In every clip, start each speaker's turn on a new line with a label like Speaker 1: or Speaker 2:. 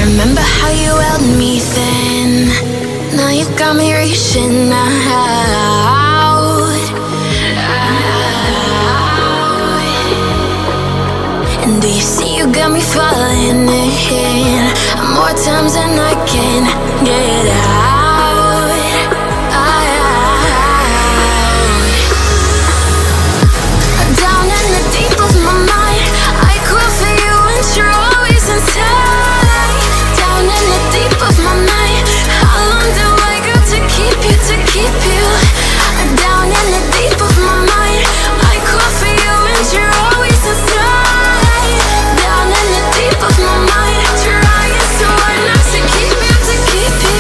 Speaker 1: remember how you held me then? Now you got me reaching out. And do you see you got me falling in more times than I can get out? Down in the deep of my mind, I crawl for you and you're always inside. Down in the deep of my mind, how long do I got to keep you, to keep you? Down in the deep of my mind, I crawl for you and you're always inside. Down in the deep of my mind, trying so hard not to keep you, to keep you.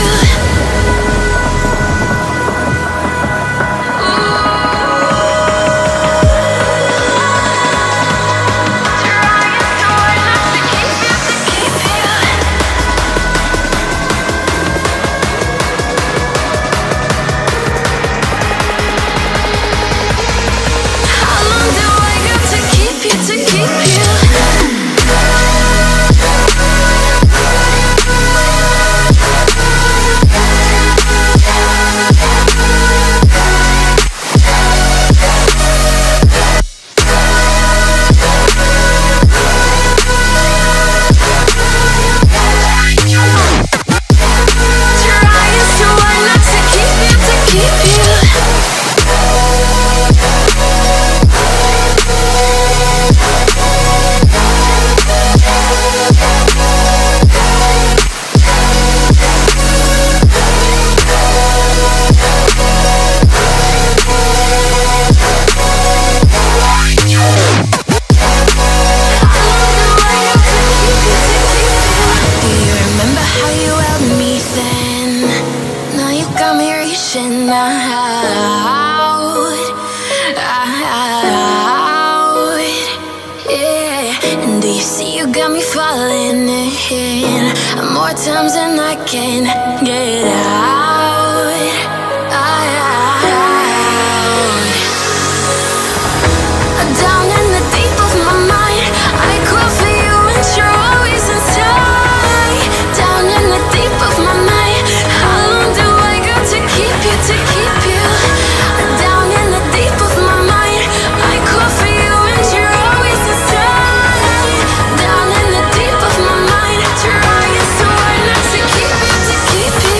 Speaker 1: Times and I can't get out. Down in the deep of my mind, I crawl for you and you're always inside. Down in the deep of my mind, how long do I got to keep you, to keep you? Down in the deep of my mind, I crawl for you and you're always inside. Down in the deep of my mind, trying so hard not to keep you, to keep you.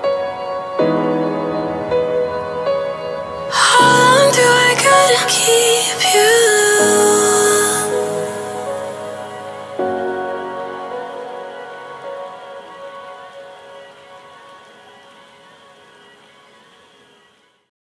Speaker 1: Keep